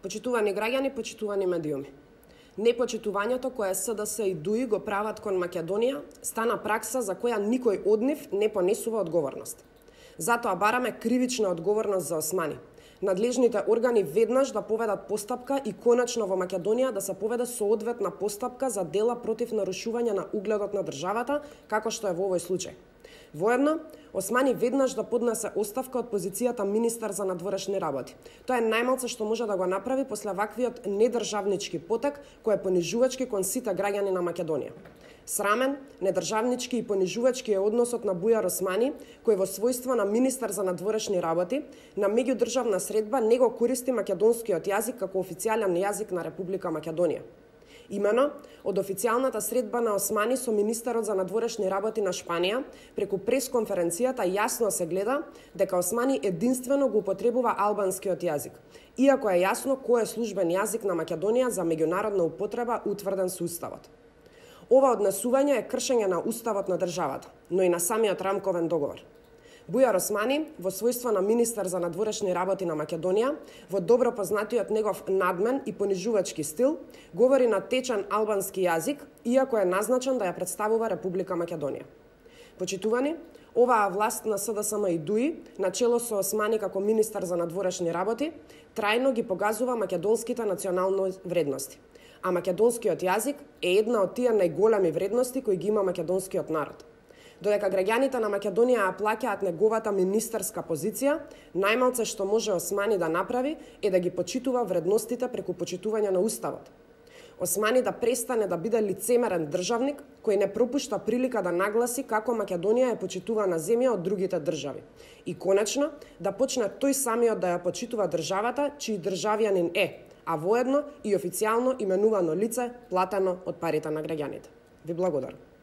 Почитувани граѓани, почитувани медиуми. Непочитувањето кое СДС и ДУИ го прават кон Македонија стана пракса за која никој од нив не понесува одговорност. Затоа бараме кривична одговорност за Османи. Надлежните органи веднаш да поведат постапка и конечно во Македонија да се поведе соодветна постапка за дела против нарушување на угледот на државата, како што е во овој случај. Воедно, Османи веднаш да поднесе оставка од позицијата министар за надворешни работи. Тоа е најмалце што може да го направи после ваквиот недржавнички потек кој е понижувачки кон сите граѓани на Македонија. Срамен, недржавнички и понижувачки е односот на Бујар Османи, кој во својство на министар за надворешни работи на меѓудржавна средба не го користи македонскиот јазик како официјален јазик на Република Македонија. Имено, од официјалната средба на Османи со министерот за надворешни работи на Шпанија, преку пресконференцијата јасно се гледа дека Османи единствено го употребува албанскиот јазик, иако е јасно кој е службен јазик на Македонија за меѓународна употреба утврден со Уставот. Ова однесување е кршење на Уставот на државата, но и на самиот рамковен договор. Бујар Османи, во својство на министар за надворешни работи на Македонија, во добро познатиот негов надмен и понижувачки стил, говори на течен албански јазик, иако е назначен да ја представува Република Македонија. Почитувани, оваа власт на СДСМ и ДУИ, начело со Османи како министар за надворешни работи, трајно ги погазува македонските национални вредности. А македонскиот јазик е една од тие најголеми вредности кои ги има македонскиот народ. Додека граѓаните на Македонија ја плаќаат неговата министерска позиција, најмалце што може Османи да направи е да ги почитува вредностите преку почитување на Уставот. Османи да престане да биде лицемерен државник кој не пропушта прилика да нагласи како Македонија е почитувана земја од другите држави. И конечно, да почне тој самиот да ја почитува државата чиј државјанин е, а воедно и официјално именувано лице платено од парите на граѓаните. Ви благодарам.